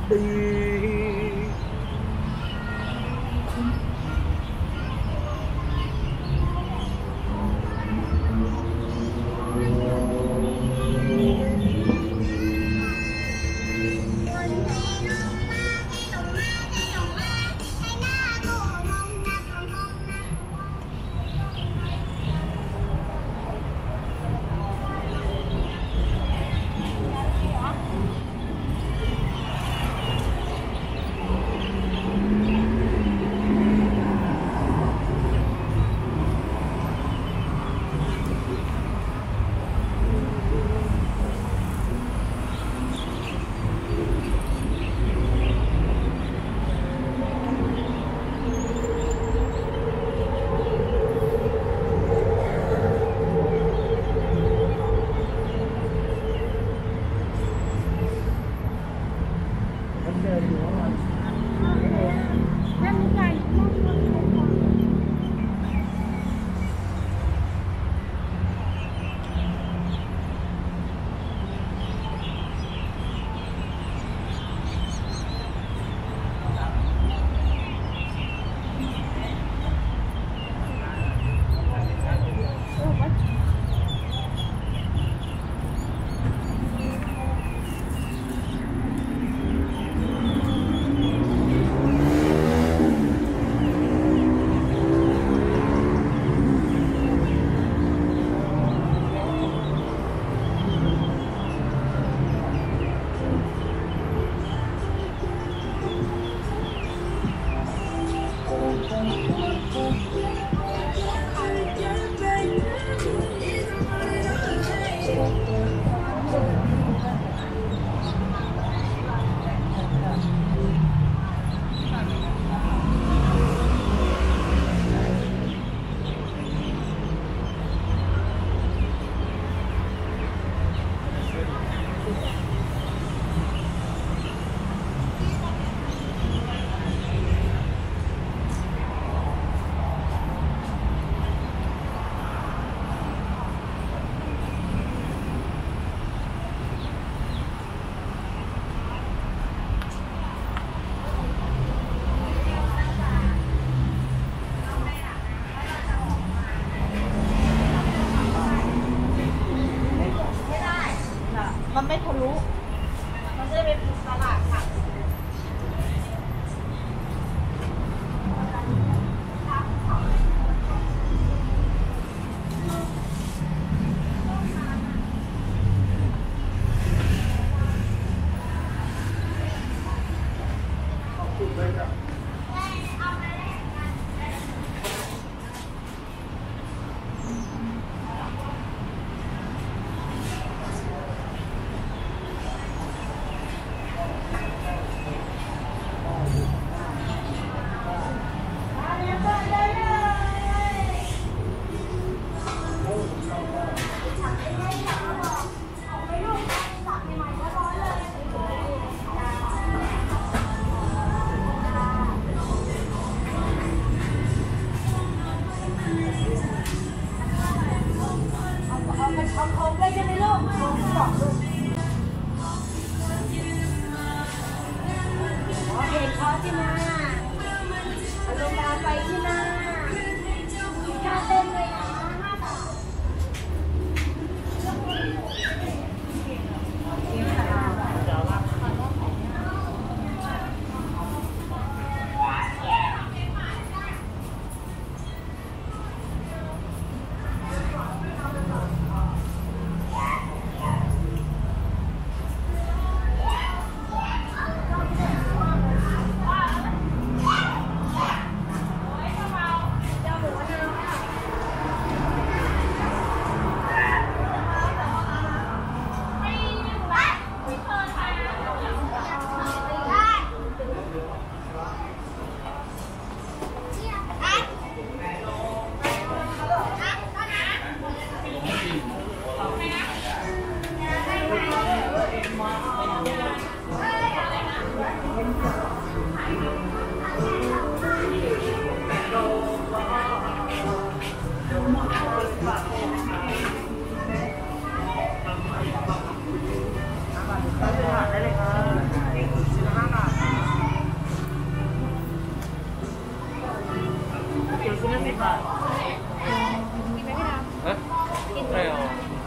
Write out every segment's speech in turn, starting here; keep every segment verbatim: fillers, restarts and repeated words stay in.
ดีมันไม่ทะลุมันจะเป็นตลาดค่ะได้กินไหมพี่ดาวฮะกินไม่เอา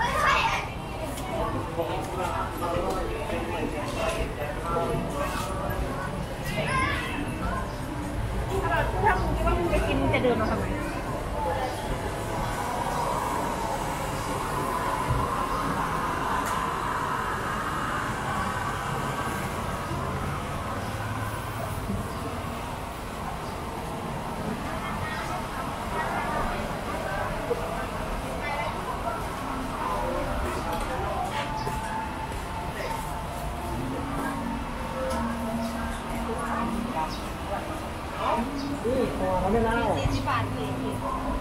ถ้าเราถ้าคุณคิดว่าคุณจะกินจะเดินมาทำไมไม่ได้สี่สิบบาทสี่สิบ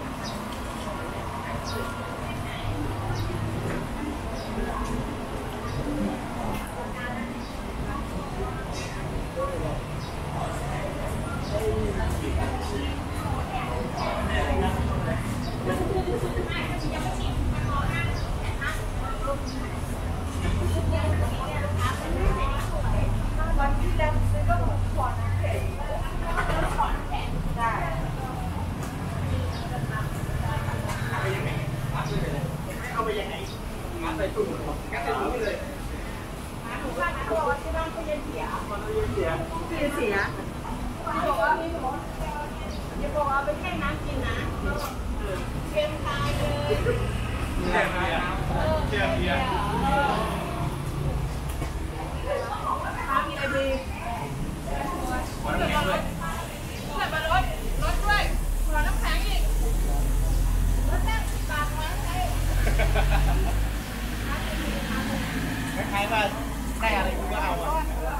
วันที่แล้วซื้อก็ขวดน้ำแข็งขวดน้ำแข็งได้เอาไปยังไงงัดใส่ถุงงัดใส่ถุงเลยหาถุงบ้านนะบอกว่าที่บ้านเขาเย็นเสียมันเย็นเสียเย็นเสียบอกว่าอย่าบอกเอาไปแค่น้ำกินนะเค็มตายเลยเค็มเสียเค็มเสียน้ำมีอะไรดีใส่มารถใส่มารถรถด้วยหัวน้ำแข็งอีกรถแรกปากมาใช่คล้ายๆว่าได้อะไรคุณก็เอาอ่ะ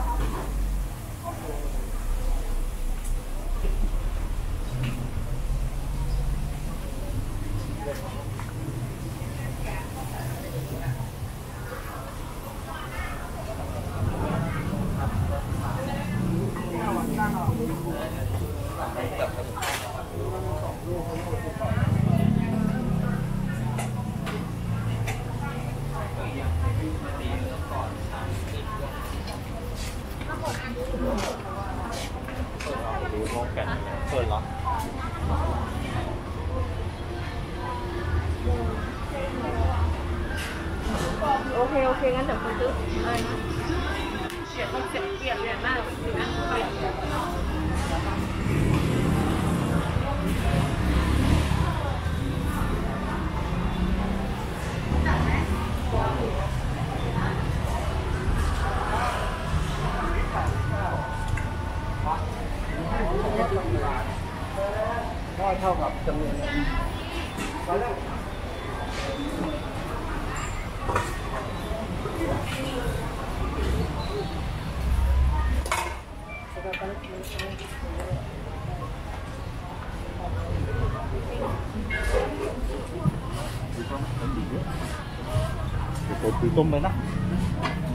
ดูมองแก่นเปิดเหรอโอเคโอเคงั้นเดี๋ยวคุณซื้ออะไรนะเสียต้องเสียเปลี่ยนเปลี่ยนหน้าเปลี่ยนหน้าเปลี่ยนก็เท่ากับจำนวนตอนแรก tôi từ tôm đấy đó